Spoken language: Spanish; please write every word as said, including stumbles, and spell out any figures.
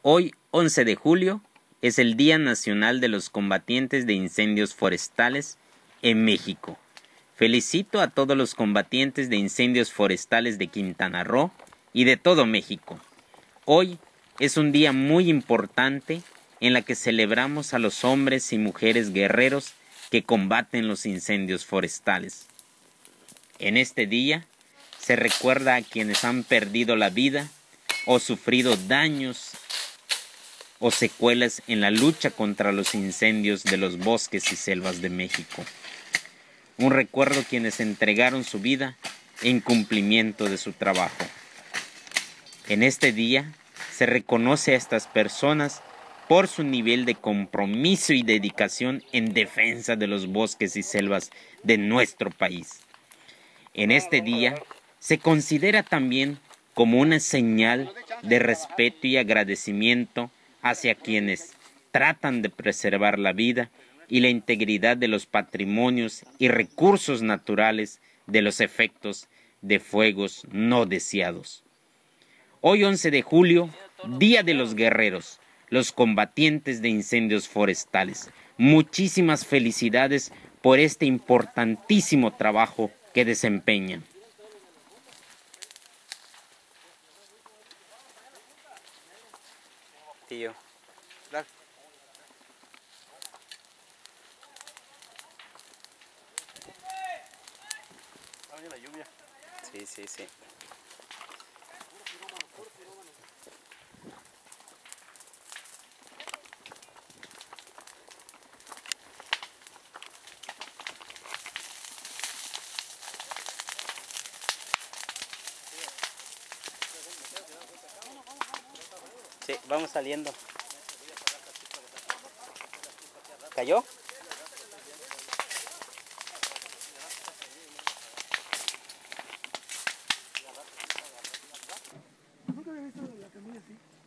Hoy, once de julio, es el Día Nacional de los Combatientes de Incendios Forestales en México. Felicito a todos los combatientes de incendios forestales de Quintana Roo y de todo México. Hoy es un día muy importante en la que celebramos a los hombres y mujeres guerreros que combaten los incendios forestales. En este día se recuerda a quienes han perdido la vida o sufrido daños o secuelas en la lucha contra los incendios de los bosques y selvas de México. Un recuerdo a quienes entregaron su vida en cumplimiento de su trabajo. En este día se reconoce a estas personas por su nivel de compromiso y dedicación en defensa de los bosques y selvas de nuestro país. En este día se considera también como una señal de respeto y agradecimiento hacia quienes tratan de preservar la vida y la integridad de los patrimonios y recursos naturales de los efectos de fuegos no deseados. Hoy, once de julio, Día de los Guerreros, los combatientes de incendios forestales. Muchísimas felicidades por este importantísimo trabajo que desempeñan. Tío, dale. ¿Va a venir la lluvia? Sí, sí, sí. Sí, vamos saliendo. ¿Cayó? Nunca había visto la camilla así.